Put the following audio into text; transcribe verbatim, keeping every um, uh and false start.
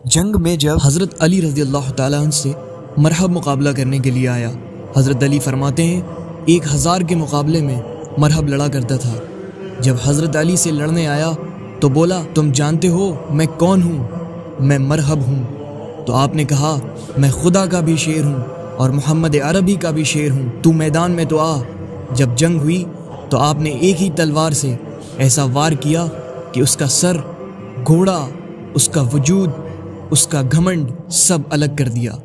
जंग में जब हज़रत अली रज़ी अल्लाह ताला अन्हु से मरहब मुकाबला करने के लिए आया, हज़रत अली फरमाते हैं एक हज़ार के मुकाबले में मरहब लड़ा करता था। जब हज़रत अली से लड़ने आया तो बोला, तुम जानते हो मैं कौन हूँ? मैं मरहब हूँ। तो आपने कहा, मैं खुदा का भी शेर हूँ और मोहम्मद अरबी का भी शेर हूँ, तू मैदान में तो आ। जब जंग हुई तो आपने एक ही तलवार से ऐसा वार किया कि उसका सर, घोड़ा, उसका वजूद, उसका घमंड सब अलग कर दिया।